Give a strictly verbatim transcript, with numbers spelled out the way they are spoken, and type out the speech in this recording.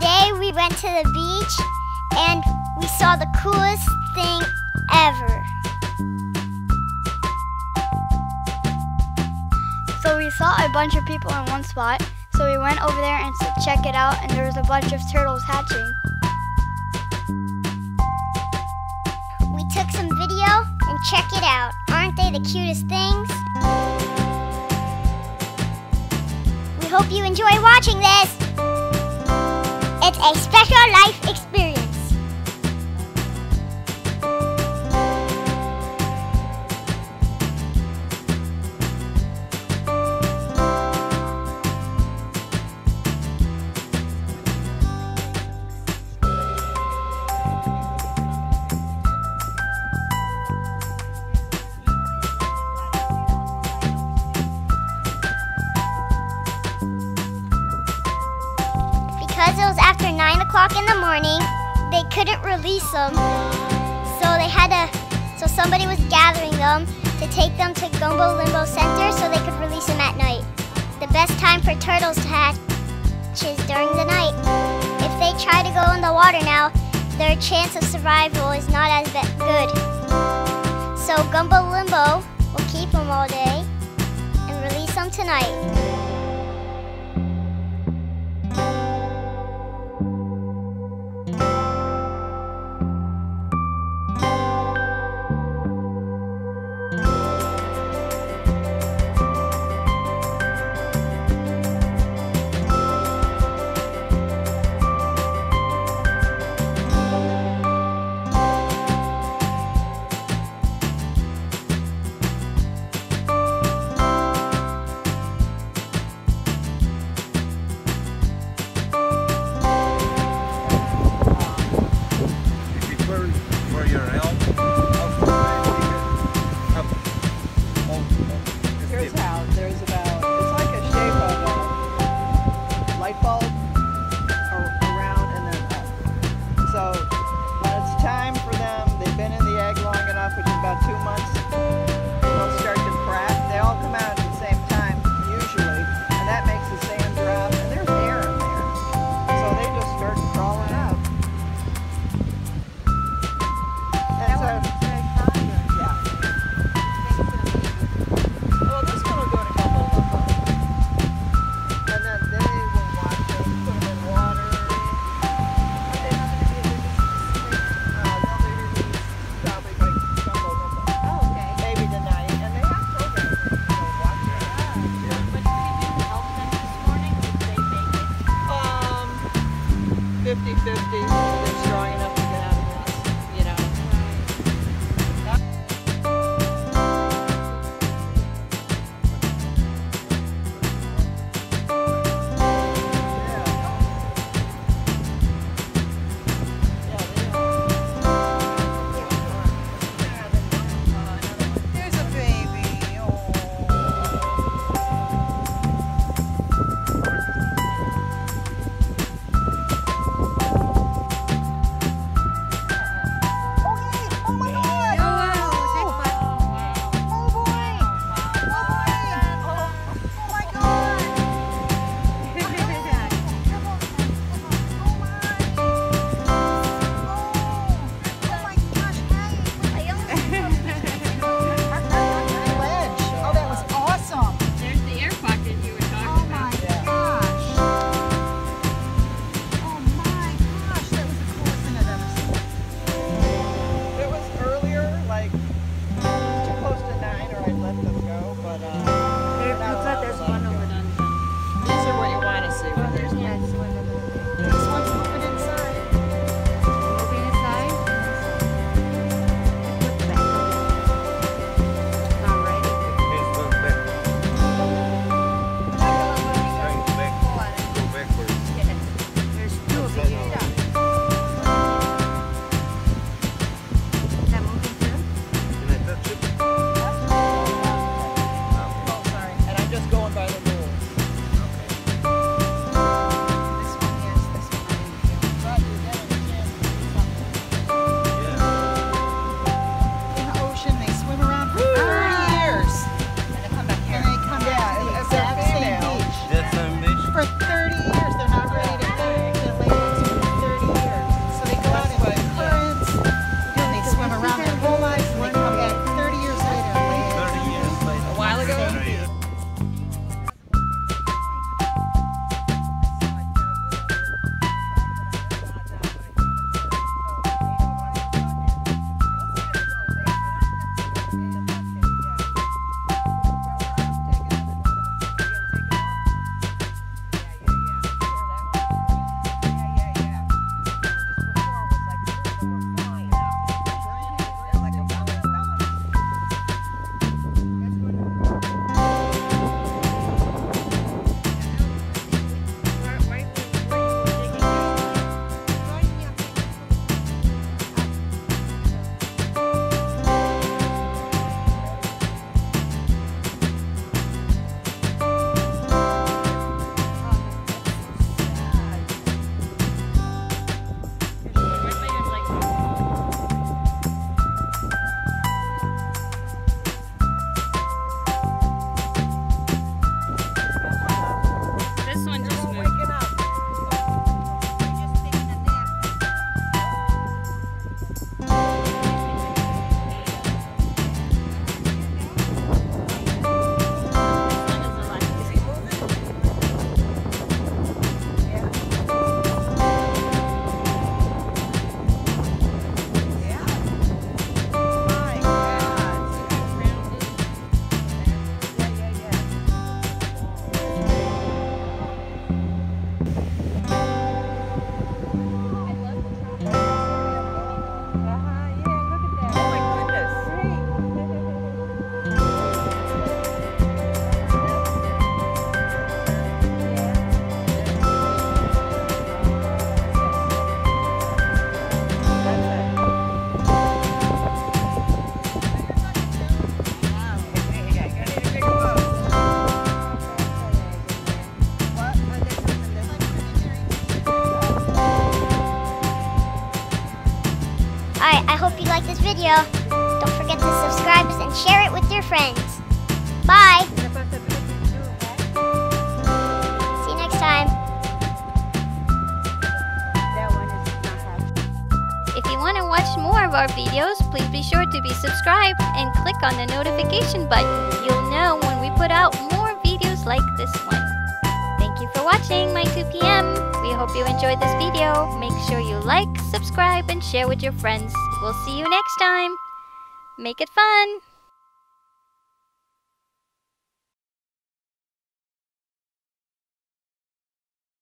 Today we went to the beach and we saw the coolest thing ever. So we saw a bunch of people in one spot, so we went over there and to check it out, and there was a bunch of turtles hatching. We took some video and check it out. Aren't they the cutest things? We hope you enjoy watching this. It's a special life experience. Because it was after nine o'clock in the morning, they couldn't release them. So they had to, so somebody was gathering them to take them to Gumbo Limbo Center so they could release them at night. The best time for turtles to hatch is during the night. If they try to go in the water now, their chance of survival is not as good. So Gumbo Limbo will keep them all day and release them tonight. Which is about two months, they'll start to crack. They all come out at the same time, usually, and that makes the sand drop, and there's air in there. So they just start crawling out. And so, yeah. Well, this one will go in a couple of them. video, don't forget to subscribe and share it with your friends. Bye! See you next time. If you want to watch more of our videos, please be sure to be subscribed and click on the notification button. You'll know when we put out more videos like this one. Thank you for watching MyTubePM. We hope you enjoyed this video. Make sure you like, subscribe, and share with your friends. We'll see you next time. Make it fun!